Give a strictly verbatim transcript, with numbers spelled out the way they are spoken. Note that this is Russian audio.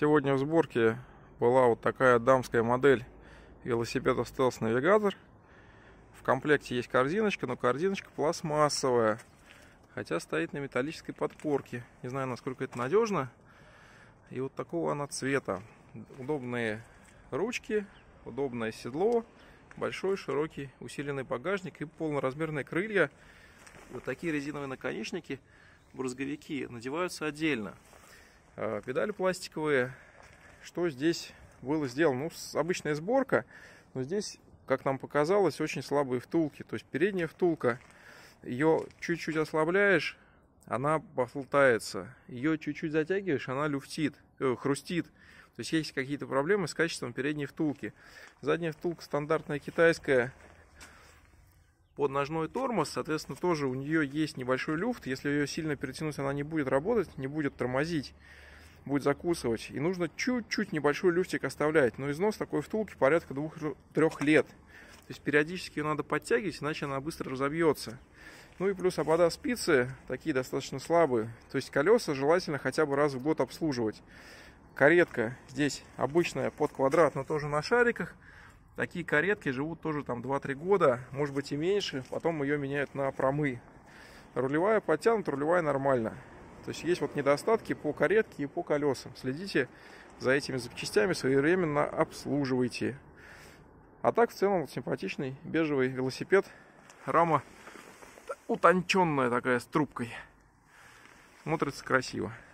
Сегодня в сборке была вот такая дамская модель велосипеда Stealth Navigator. В комплекте есть корзиночка, но корзиночка пластмассовая, хотя стоит на металлической подпорке. Не знаю, насколько это надежно. И вот такого она цвета. Удобные ручки, удобное седло, большой широкий усиленный багажник и полноразмерные крылья. Вот такие резиновые наконечники, брызговики, надеваются отдельно. Педали пластиковые. Что здесь было сделано? Ну, обычная сборка, но здесь, как нам показалось, очень слабые втулки. То есть передняя втулка, ее чуть-чуть ослабляешь, она болтается. Ее чуть-чуть затягиваешь, она люфтит, э, хрустит. То есть есть какие-то проблемы с качеством передней втулки. Задняя втулка стандартная китайская, под ножной тормоз, соответственно, тоже у нее есть небольшой люфт. Если ее сильно перетянуть, она не будет работать, не будет тормозить, будет закусывать. И нужно чуть-чуть небольшой люфтик оставлять. Но износ такой втулки порядка двух-трех лет. То есть периодически ее надо подтягивать, иначе она быстро разобьется. Ну и плюс обода спицы такие достаточно слабые. То есть колеса желательно хотя бы раз в год обслуживать. Каретка здесь обычная под квадрат, но тоже на шариках. Такие каретки живут тоже там два-три года, может быть и меньше. Потом ее меняют на промы. Рулевая подтянута, рулевая нормально. То есть есть вот недостатки по каретке и по колесам. Следите за этими запчастями, своевременно обслуживайте. А так в целом вот симпатичный бежевый велосипед. Рама утонченная такая, с трубкой. Смотрится красиво.